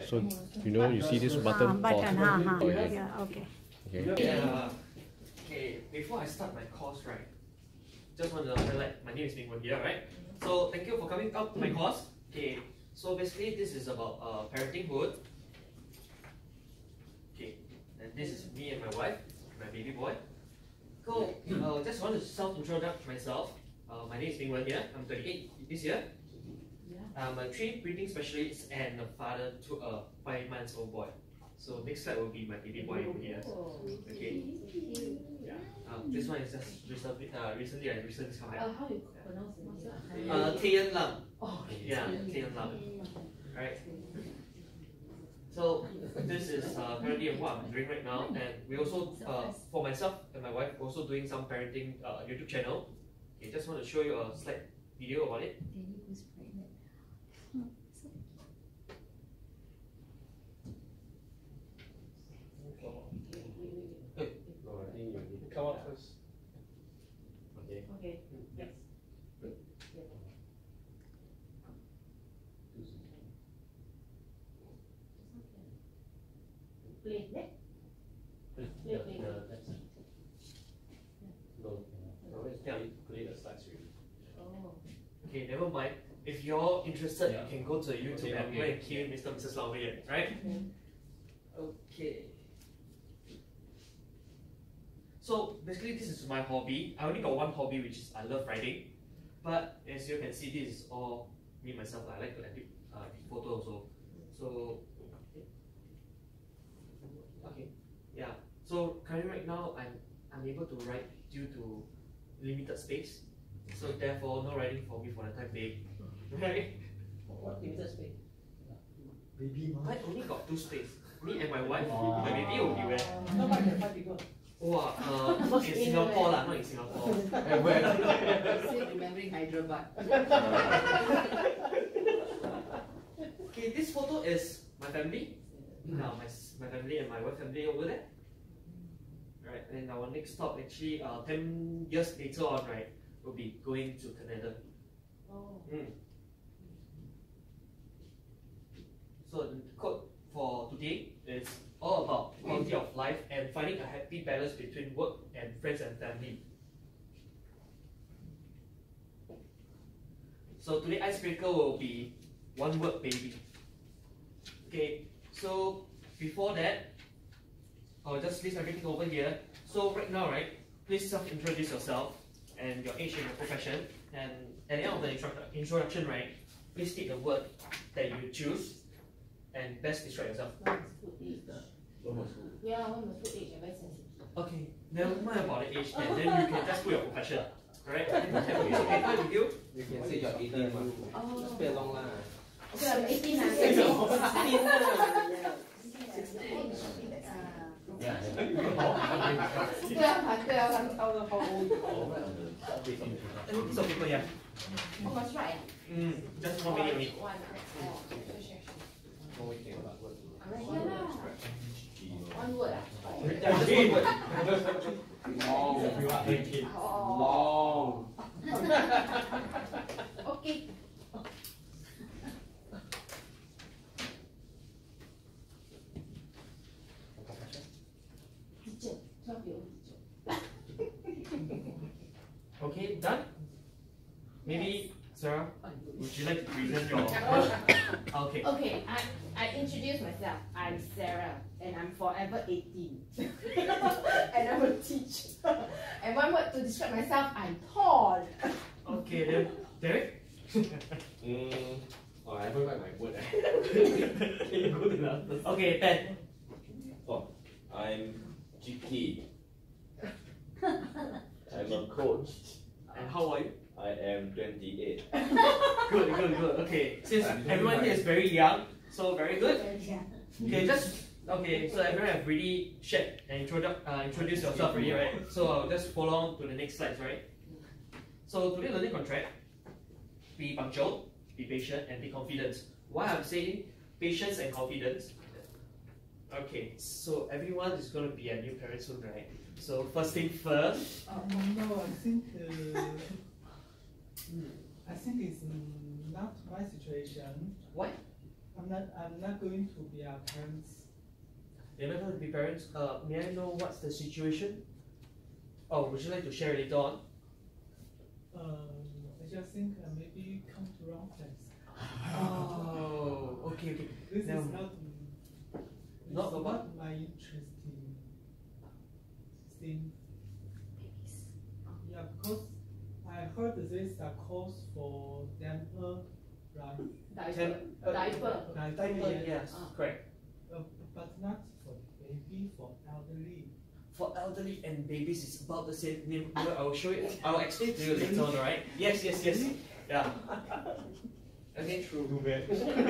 So you see this button? Button, Oh, yeah. Yeah, okay. Okay, before I start my course, right, just want to highlight, my name is Ming Wen here, right? So thank you for coming up to my course. Okay, so basically this is about parenthood. Okay, and this is me and my wife, my baby boy. Cool. Just want to self-introduce myself. My name is Ming Wen here. I'm 28 this year. I'm a trained breeding specialist and a father to a 5-month-old boy. So next slide will be my baby boy over here. Okay. This one is just recently I recently come out. How you pronounce it? Lam. Oh, yeah, Lam. Alright. So this is currently what I'm doing right now, and we also for myself and my wife also doing some parenting YouTube channel. Okay, just want to show you a slight video about it. Come up first. Okay. Yes. Play. Create a slide screen. Oh. Okay, never mind. If you're interested, you can go to YouTube and go and key in Mr. and Mrs. Lam here, right? Okay. So basically this is my hobby. I only got one hobby, which is I love riding. But as you can see, this is all me myself. I like to edit photos also. So okay, yeah. So currently right now I'm unable to ride due to limited space. So therefore no riding for me for the time being. Right? What limited space? Baby, I only got 2 space. Me and my wife. My baby will be where? How about the 5 people? Wow, in Singapore lah, not in Singapore. Still remembering Hyderabad. Okay, this photo is my family. My family and my wife family over there. Right, and our next stop actually 10 years later on, right, will be going to Canada. Oh. So the quote for today is all about quality of life and finding a happy balance between work and friends and family. So today's icebreaker will be one word baby. Okay, so before that, I'll just list everything over here. So right now, right, please self-introduce yourself and your age and your profession. And at the end of the introduction, right, please state the word that you choose and best describe yourself. Yeah, one must put age, very sensitive. Okay, never mind about the age then you can just put your profession. Correct? Okay, fine with you? You can say you're 18 months. Just play along lah. Okay, I'm 18 now. 16 对啊，how old you are. Any piece of paper, yeah? Oh, must write. Just 1 minute only. One word. Just 1 word. Long. Okay. Teacher, 12-year-old teacher. Okay, done? Maybe, Sarah, would you like to present your Okay. Okay, I introduce myself. I'm Sarah, and I'm forever 18. And I'm a teacher. And one word to describe myself, I'm tall. Okay, then, Derek? I haven't write my word. Can you go to the answers? Okay, 10. Oh, I'm GP. I'm a coach. And how are you? I am 28. Good. Okay, since everyone here is very young, so very good. Okay, so everyone have really shared and introduced yourself already, right? So I'll just follow on to the next slides, right? So today learning contract, be punctual, be patient, and be confident. Why I'm saying patience and confidence? Okay, so everyone is going to be a new parent soon, right? So first thing first. No, I think it's not my situation. Why? I'm not going to be our parents. You're not going to be parents. May I know what's the situation? Oh, would you like to share later on? I just think maybe come to wrong place. Oh, okay. This No. is Not not about- my interesting thing. Yeah, because I heard there is a course for damper, right? Diaper. Diaper, yes, correct. But not for baby, for elderly. For elderly and babies, it's about the same name. I will show it. I will explain to you later on, alright? Yes. Yeah. Okay, true. Too bad.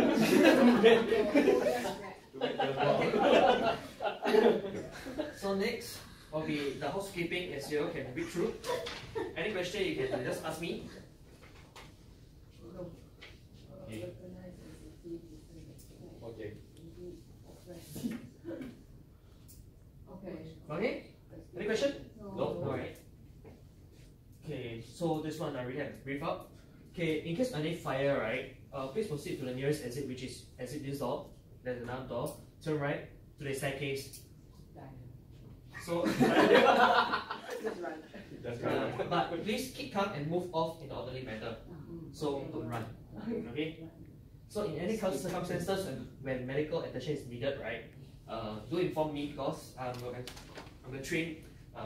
So next will be the housekeeping, as you all can read through. Any question you can just ask me. Okay. Okay? Any question? No. Alright. Okay, so this one I already have brief up. Okay, in case of any fire, right? Please proceed to the nearest exit, which is exit this door. There's another door. Turn right to the staircase. So, but please keep calm and move off in an orderly manner. So don't run. Okay. So in any circumstances when medical attention is needed, right? Do inform me because I'm a trained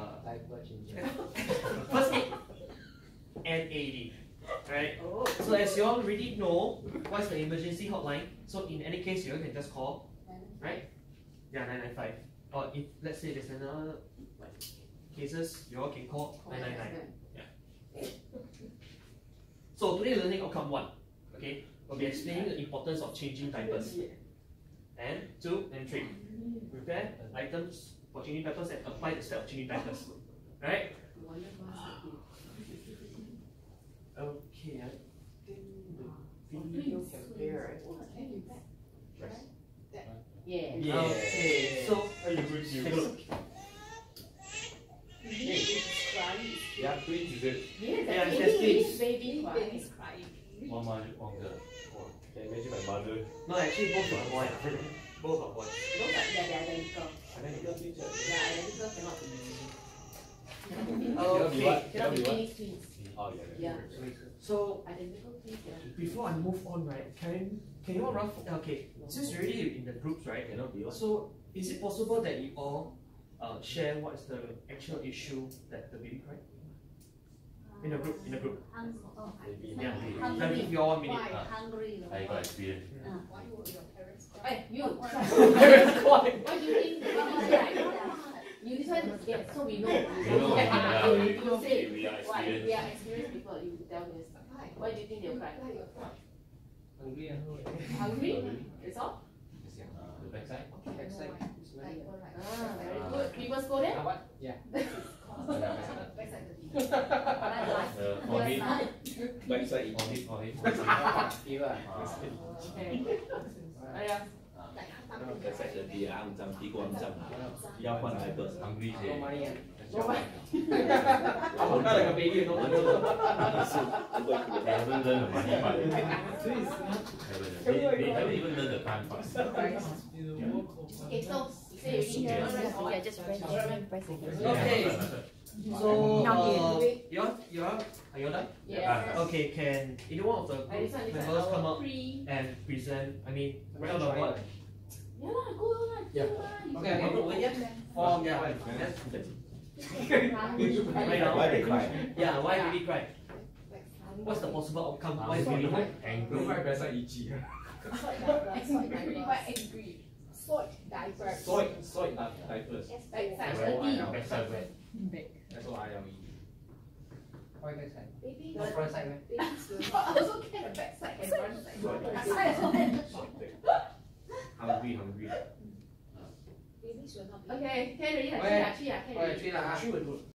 first aid and AED. Right? So as you already know, what's the emergency hotline? So in any case, you all can just call, right? Yeah, 995. Or if let's say there's another cases, you all can call 999. Yeah. So today learning outcome 1, okay, we'll be explaining the importance of changing diapers. And 2 and 3, prepare items for changing diapers and apply the step of changing diapers. Right? Okay, I think the video can play, right? Yeah. Okay, so take a look. Yeah, twins is it? Yeah, Yes, it's baby, baby crying. One mother, one girl. Oh, can you imagine my mother? No, actually both are boys. Both are boys. Those are, yeah, they're identical. Identical twins. Yeah, identical cannot be. Okay. Cannot be Phoenix twins. Oh, yeah. Yeah. So Identical twins, yeah. before I move on, right? Can you all okay? Since you're already in the groups, right? Cannot be what? So is it possible that you all share what is the actual issue that the baby cried? In a group. Maybe. Yeah. Hungry. Let me give you all 1 minute. Hungry. I got experience. Hey, you. Parents cry. What do you think? You this one, yes, so we know. You say, We are why? experienced. We are experienced people. You tell me. Why do you think they'll cry? Hungry? It's all? The backside. Ah, very good. People scold them? For me, Backside. for him. Yeah. Backside the địa ăn chăm tí của ăn chăm. Giao quan thái bớt. Hungry thì. I'm not like a baby, no. I haven't learned the money part. So it's not They haven't even learned the time part. the work of Okay, so say you Yeah, just press it. Okay. So are you done? Yes. Okay, can either one of the group members come up and present? I mean, tell the what? Yeah lah, go lah. Yeah. Okay, one group will get form. Yeah. Why they cry? Yeah. Why did he cry? What's the possible outcome? Why did he cry? Angry. Really quite angry. Soiled diaper. Soiled diapers. Backside dirty. Backside wet. That's what I am. Baby. Front side, I also get the backside and front side. Backside as well. Hungry. Okay, can already. Actually, Three lah. She will do.